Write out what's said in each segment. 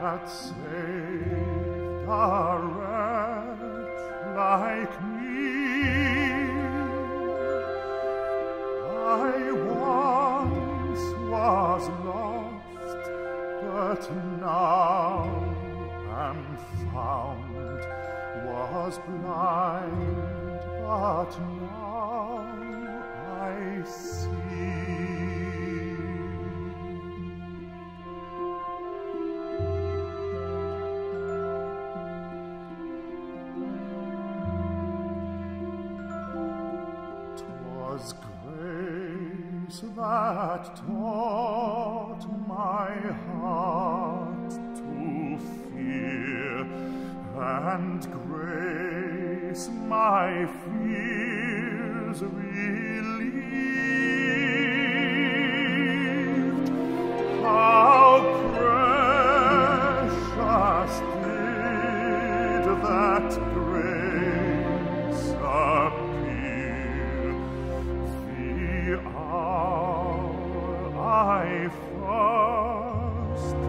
that saved a wretch like me. I once was lost, but now am found, was blind, but now I see. 'Twas grace that taught my heart to fear, and grace my fears relieved. How precious did that grace appear, the hour I first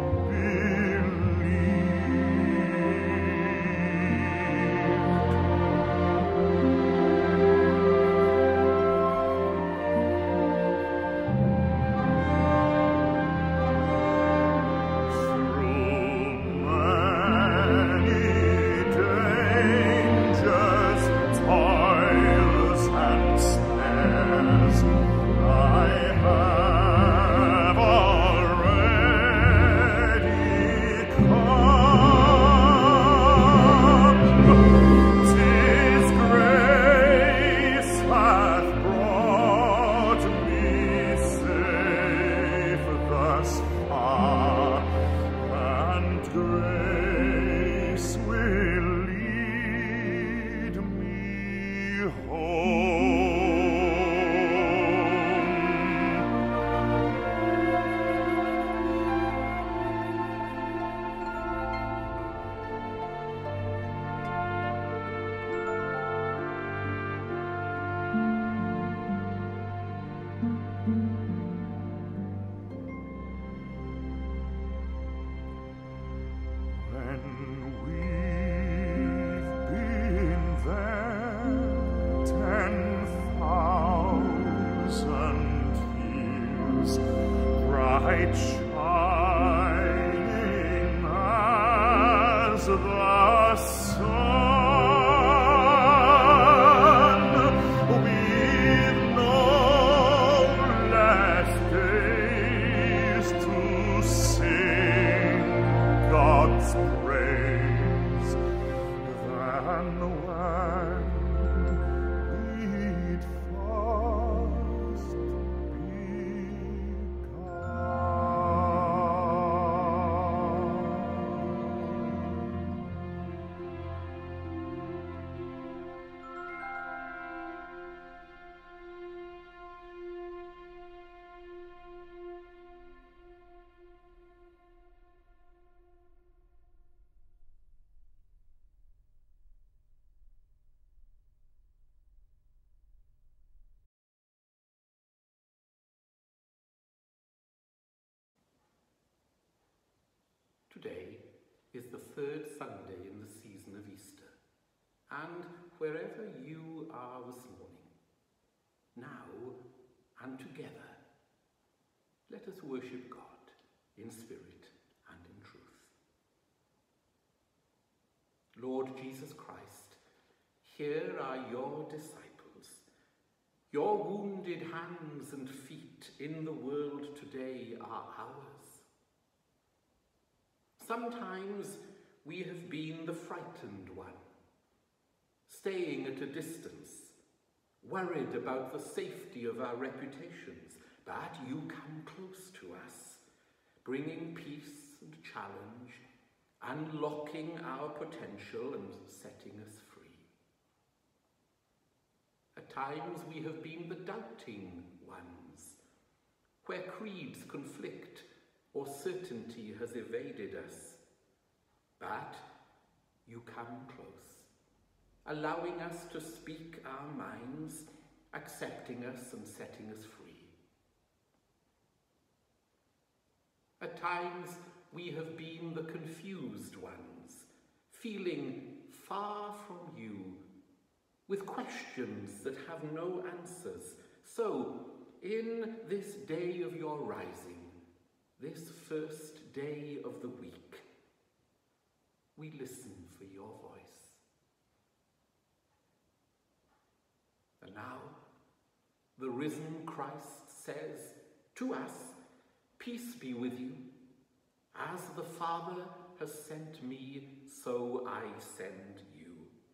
bright shining as the sun, with no less days to sing God's praise than when we'd first Today is the third Sunday in the season of Easter, and wherever you are this morning, now and together, let us worship God in spirit and in truth. Lord Jesus Christ, here are your disciples. Your wounded hands and feet in the world today are ours. Sometimes we have been the frightened one, staying at a distance, worried about the safety of our reputations, but you come close to us, bringing peace and challenge, unlocking our potential and setting us free. At times we have been the doubting ones, where creeds conflict or certainty has evaded us, but you come close, allowing us to speak our minds, accepting us and setting us free. At times we have been the confused ones, feeling far from you, with questions that have no answers. So, in this day of your rising, this first day of the week, we listen for your voice. And now, the risen Christ says to us, "Peace be with you. As the Father has sent me, so I send you."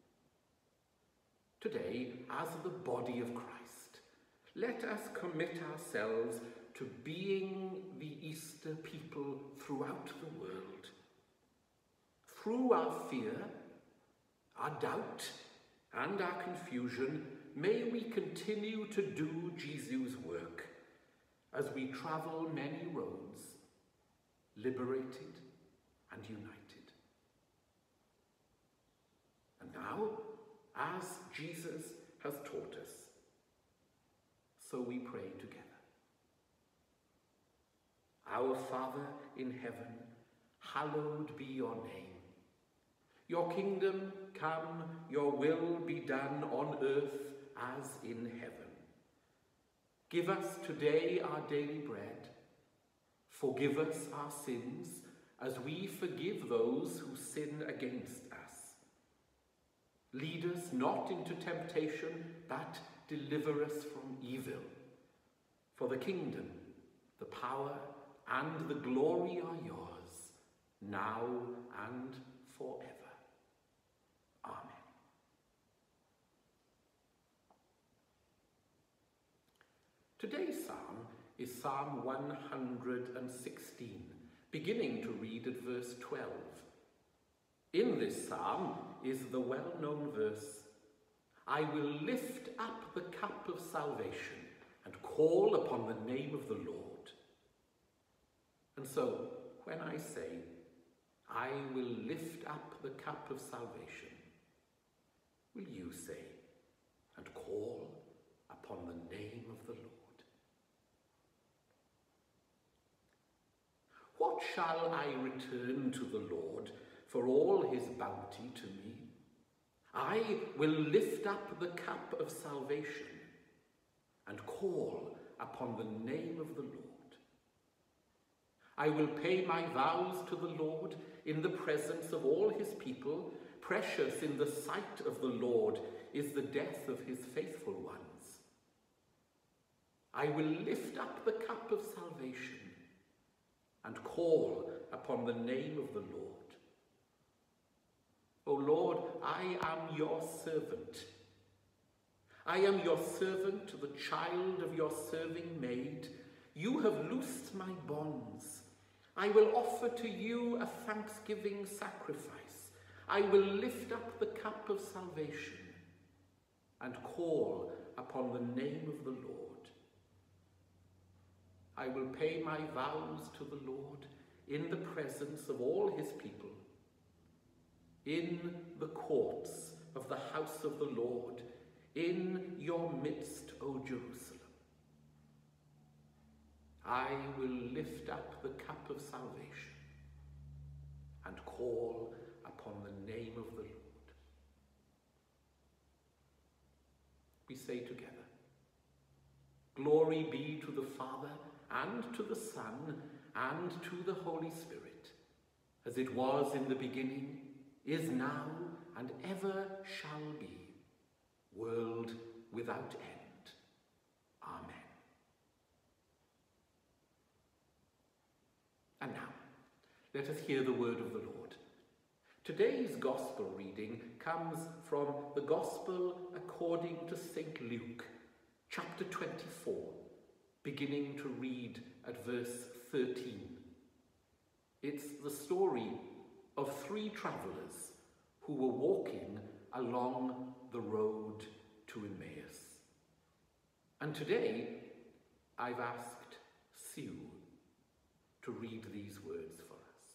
Today, as the body of Christ, let us commit ourselves to being the Easter people throughout the world. Through our fear, our doubt, and our confusion, may we continue to do Jesus' work as we travel many roads, liberated and united. And now, as Jesus has taught us, so we pray together. Our Father in heaven, hallowed be your name. Your kingdom come, your will be done on earth as in heaven. Give us today our daily bread. Forgive us our sins as we forgive those who sin against us. Lead us not into temptation, but deliver us from evil. For the kingdom, the power, and the glory are yours, now and forever. Amen. Today's psalm is Psalm 116, beginning to read at verse 12. In this psalm is the well-known verse, "I will lift up the cup of salvation and call upon the name of the Lord." And so, when I say, "I will lift up the cup of salvation," will you say, "and call upon the name of the Lord"? What shall I return to the Lord for all his bounty to me? I will lift up the cup of salvation and call upon the name of the Lord. I will pay my vows to the Lord in the presence of all his people. Precious in the sight of the Lord is the death of his faithful ones. I will lift up the cup of salvation and call upon the name of the Lord. O Lord, I am your servant. I am your servant, the child of your serving maid. You have loosed my bonds. I will offer to you a thanksgiving sacrifice. I will lift up the cup of salvation and call upon the name of the Lord. I will pay my vows to the Lord in the presence of all his people, in the courts of the house of the Lord, in your midst, O Jerusalem. I will lift up the cup of salvation and call upon the name of the Lord. We say together, "Glory be to the Father, and to the Son, and to the Holy Spirit, as it was in the beginning, is now, and ever shall be, world without end. Amen." And now, let us hear the word of the Lord. Today's Gospel reading comes from the Gospel according to St. Luke, chapter 24, beginning to read at verse 13. It's the story of 3 travelers who were walking along the road to Emmaus. And today, I've asked Sue to read these words for us.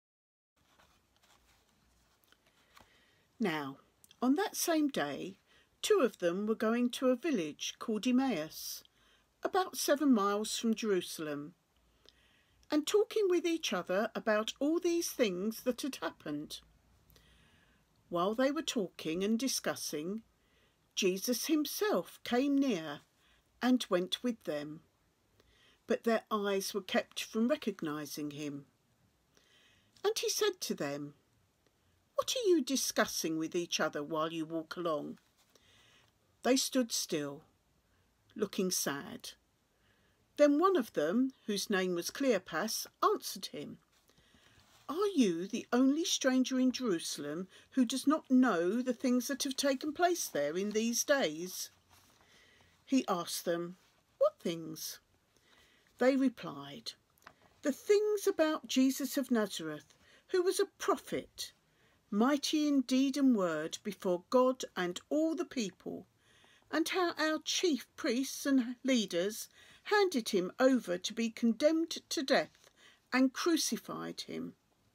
Now, on that same day, Two of them were going to a village called Emmaus, about 7 miles from Jerusalem, and talking with each other about all these things that had happened. While they were talking and discussing, Jesus himself came near and went with them, but their eyes were kept from recognizing him. And he said to them, "What are you discussing with each other while you walk along?" They stood still, looking sad. Then one of them, whose name was Cleopas, answered him, "Are you the only stranger in Jerusalem who does not know the things that have taken place there in these days?" He asked them, "What things?" They replied, "The things about Jesus of Nazareth, who was a prophet, mighty in deed and word before God and all the people, and how our chief priests and leaders handed him over to be condemned to death and crucified him.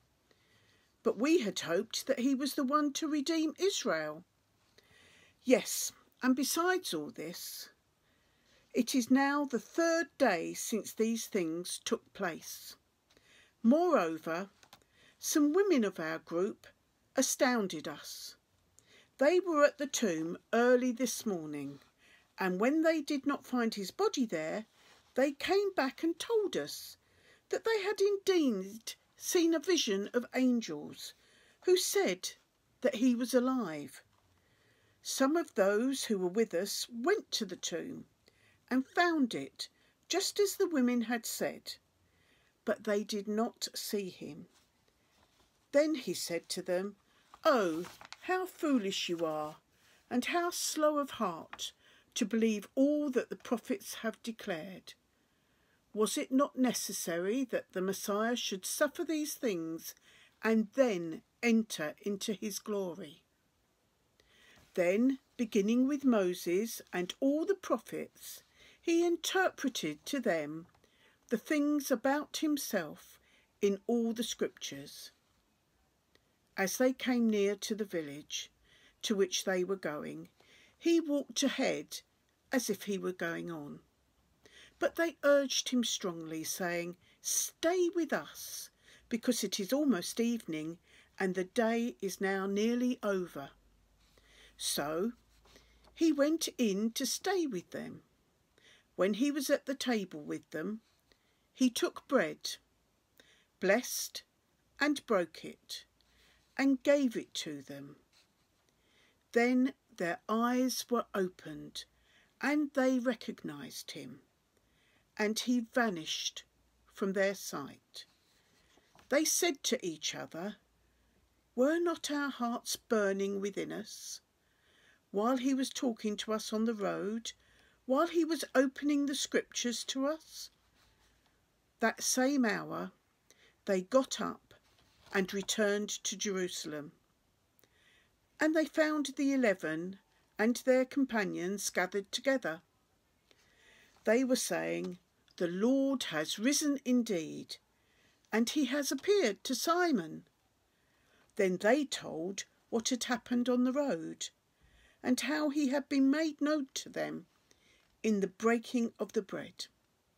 But we had hoped that he was the one to redeem Israel. Yes, and besides all this, it is now the 3rd day since these things took place. Moreover, some women of our group astounded us. They were at the tomb early this morning, and when they did not find his body there, they came back and told us that they had indeed seen a vision of angels who said that he was alive. Some of those who were with us went to the tomb and found it just as the women had said, but they did not see him." Then he said to them, "Oh, how foolish you are, and how slow of heart to believe all that the prophets have declared. Was it not necessary that the Messiah should suffer these things and then enter into his glory?" Then, beginning with Moses and all the prophets, he interpreted to them the things about himself in all the scriptures. As they came near to the village to which they were going, he walked ahead as if he were going on. But they urged him strongly, saying, "Stay with us, because it is almost evening, and the day is now nearly over." So he went in to stay with them. When he was at the table with them, he took bread, blessed and broke it, and gave it to them. Then their eyes were opened, and they recognized him, and he vanished from their sight. They said to each other, "Were not our hearts burning within us while he was talking to us on the road, while he was opening the scriptures to us?" That same hour they got up and returned to Jerusalem. And they found the 11 and their companions gathered together. They were saying, "The Lord has risen indeed, and he has appeared to Simon." Then they told what had happened on the road, and how he had been made known to them in the breaking of the bread.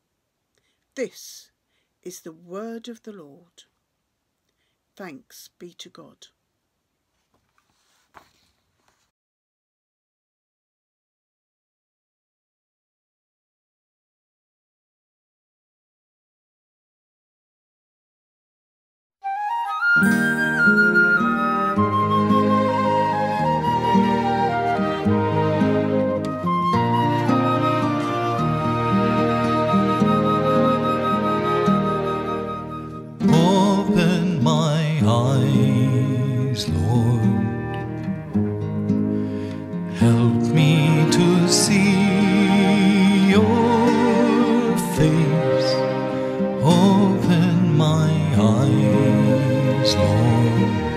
This is the word of the Lord. Thanks be to God. Open my eyes, Lord. Help me to see your face. Open my eyes, Lord.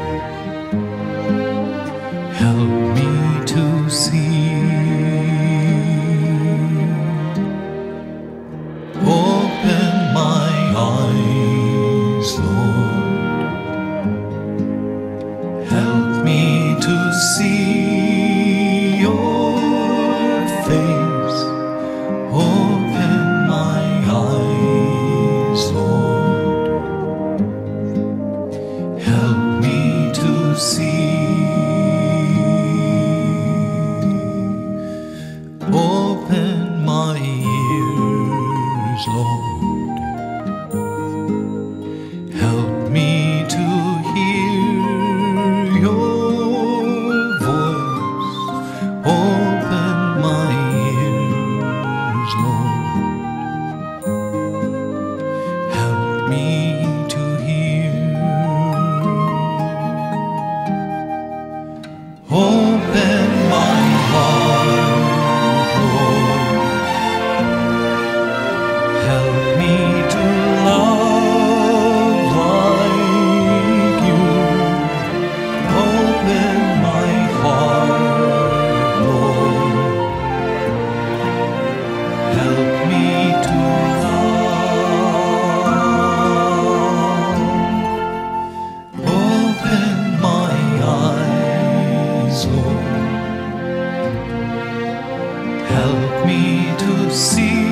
Open my ears, Lord. Help me to hear your voice. Open my ears, Lord. Help me to hear. Open my heart, Lord. Help me to love like you. Open my heart, Lord. Help me to love. Open my eyes, Lord. Help me to see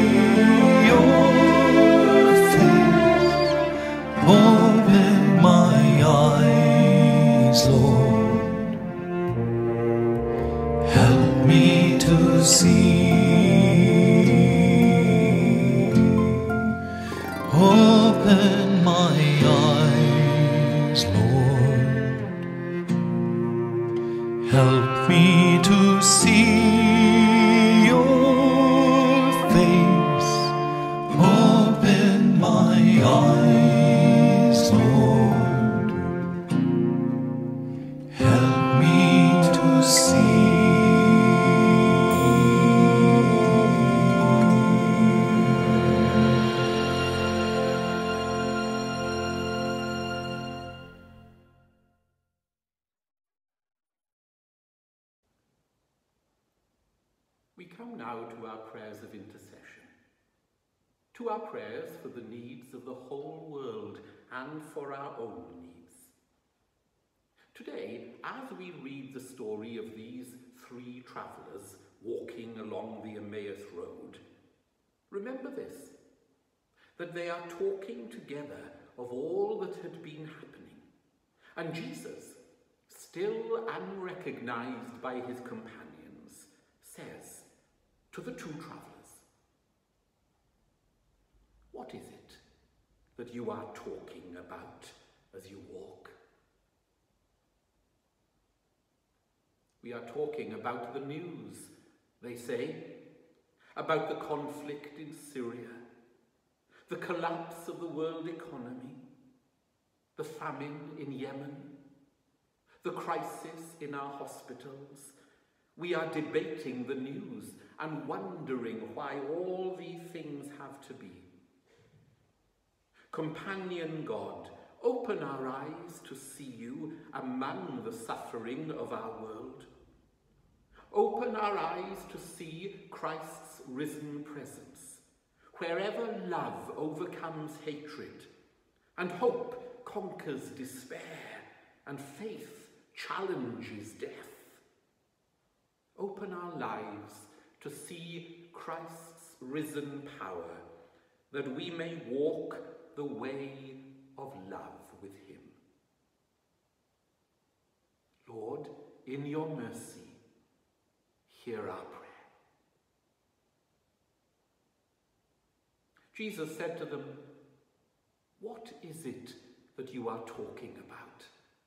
your face. Open my eyes, Lord. Help me to see. Open my eyes, Lord. Help me to see your face. Open my eyes, Lord. Help me to see. We come now to our prayers of intercession, to our prayers for the needs of the whole world and for our own needs. Today, as we read the story of these three travellers walking along the Emmaus road, remember this, that they are talking together of all that had been happening, and Jesus, still unrecognised by his companions, says to the two travellers, "What is it that you are talking about as you walk?" "We are talking about the news," they say, "about the conflict in Syria, the collapse of the world economy, the famine in Yemen, the crisis in our hospitals. We are debating the news and wondering why all these things have to be. Companion God, open our eyes to see you among the suffering of our world. Open our eyes to see Christ's risen presence, wherever love overcomes hatred, and hope conquers despair, and faith challenges death. Open our lives to see Christ's risen power, that we may walk the way of love with him. Lord, in your mercy, hear our prayer." Jesus said to them, "What is it that you are talking about?"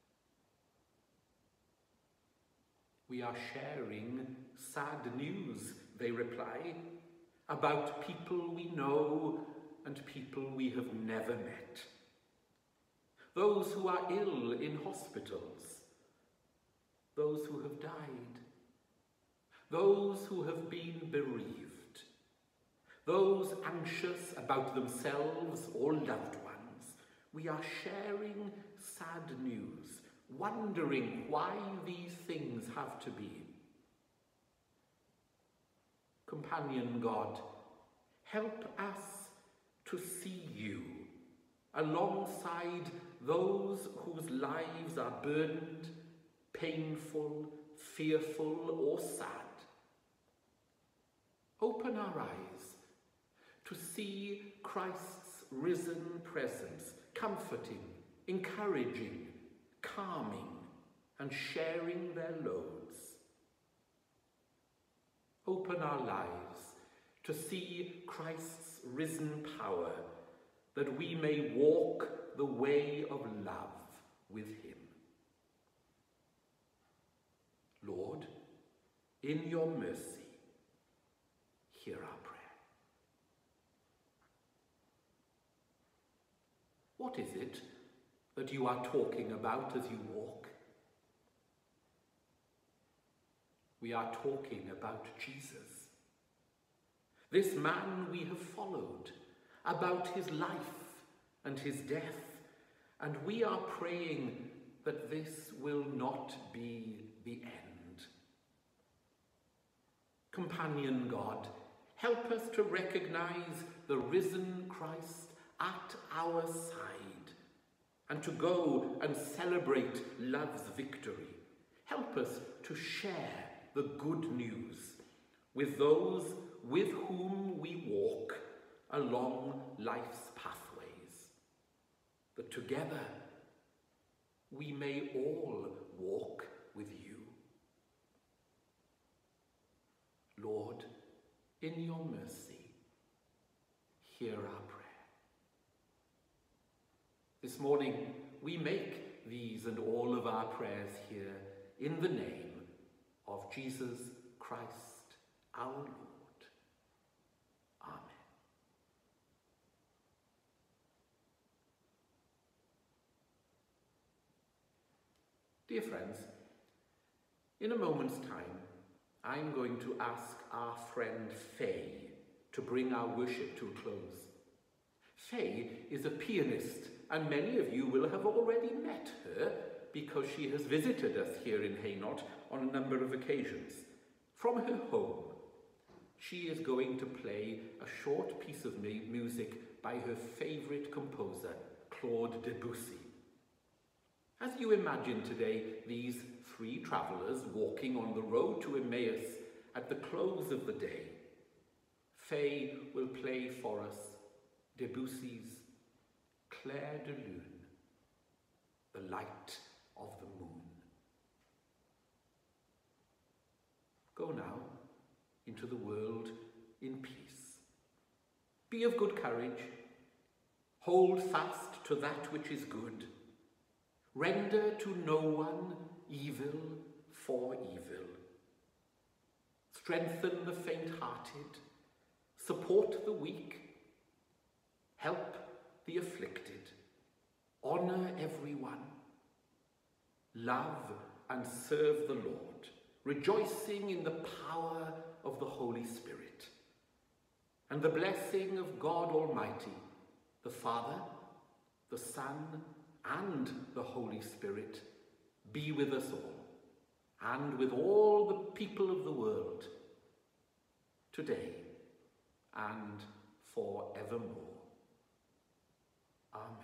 "We are sharing sad news," they reply, "about people we know and people we have never met. Those who are ill in hospitals, those who have died, those who have been bereaved, those anxious about themselves or loved ones. We are sharing sad news, wondering why these things have to be. Companion God, help us to see you alongside those whose lives are burdened, painful, fearful, or sad. Open our eyes to see Christ's risen presence, comforting, encouraging, calming, and sharing their loads. Open our lives to see Christ's risen power, that we may walk the way of love with him. Lord, in your mercy, hear our prayer. What is it that you are talking about as you walk? We are talking about Jesus. This man we have followed, about his life and his death, and we are praying that this will not be the end. Companion God, help us to recognize the risen Christ at our side and to go and celebrate love's victory. Help us to share the good news with those with whom we walk along life's pathways, that together we may all walk with you. Lord, in your mercy, hear our prayer. This morning, we make these and all of our prayers here in the name of Jesus Christ, our Lord. Amen. Dear friends, in a moment's time, I'm going to ask our friend Faye to bring our worship to a close. Faye is a pianist, and many of you will have already met her because she has visited us here in Hainault on a number of occasions. From her home, she is going to play a short piece of music by her favourite composer, Claude Debussy. As you imagine today these three travellers walking on the road to Emmaus at the close of the day, Faye will play for us Debussy's Clair de Lune, the light of the moon. Go now into the world in peace. Be of good courage. Hold fast to that which is good. Render to no one evil for evil. Strengthen the faint-hearted. Support the weak. Help the afflicted. Honour everyone. Love and serve the Lord, rejoicing in the power of the Holy Spirit. And the blessing of God Almighty, the Father, the Son, and the Holy Spirit be with us all, and with all the people of the world, today and forevermore. Amen.